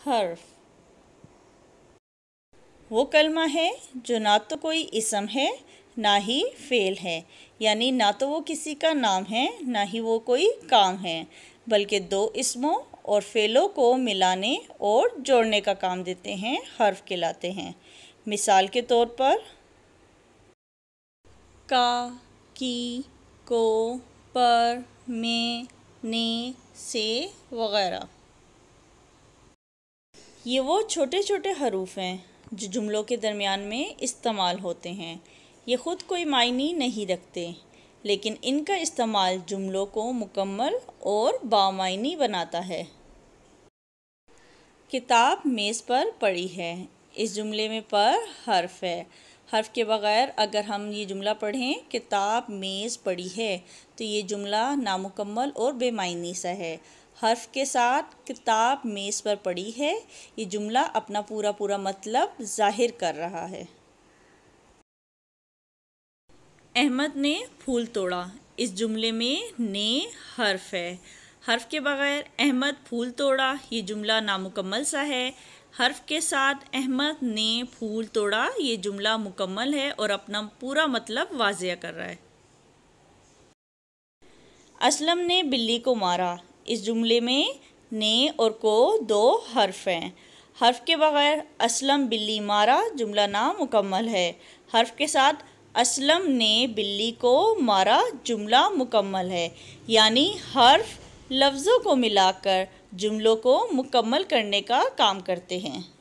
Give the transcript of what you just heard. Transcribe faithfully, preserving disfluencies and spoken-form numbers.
हर्फ वो कलमा है जो ना तो कोई इसम है ना ही फ़ेल है, यानी ना तो वो किसी का नाम है ना ही वो कोई काम है, बल्कि दो इसमों और फ़ेलों को मिलाने और जोड़ने का काम देते हैं, हर्फ कहलाते हैं। मिसाल के तौर पर का, की, को, पर, में, ने, से वगैरह। ये वो छोटे छोटे हरूफ हैं जो जुमलों के दरमियान में इस्तेमाल होते हैं। ये ख़ुद कोई मायने नहीं रखते, लेकिन इनका इस्तेमाल जुमलों को मुकम्मल और बामायनी बनाता है। किताब मेज़ पर पड़ी है। इस जुमले में पर हर्फ है। हर्फ के बग़ैर अगर हम ये जुमला पढ़ें किताब मेज़ पड़ी है, तो ये जुमला नामुकम्मल और बेमायनी सा है। हर्फ के साथ किताब मेज़ पर पड़ी है, ये जुमला अपना पूरा पूरा मतलब ज़ाहिर कर रहा है। अहमद ने फूल तोड़ा। इस जुमले में ने हर्फ है। हर्फ के बग़ैर अहमद फूल तोड़ा, ये जुमला नामुकम्मल सा है। हर्फ के साथ अहमद ने फूल तोड़ा, ये जुमला मुकम्मल है और अपना पूरा मतलब वाज़िया कर रहा है। असलम ने बिल्ली को मारा। इस जुमले में ने और को दो हर्फ हैं। हर्फ के बग़ैर असलम बिल्ली मारा, जुमला नामुकम्मल है। हर्फ के साथ असलम ने बिल्ली को मारा, जुमला मुकम्मल है। यानी हर्फ लफ्ज़ों को मिलाकर जुमलों को मुकम्मल करने का काम करते हैं।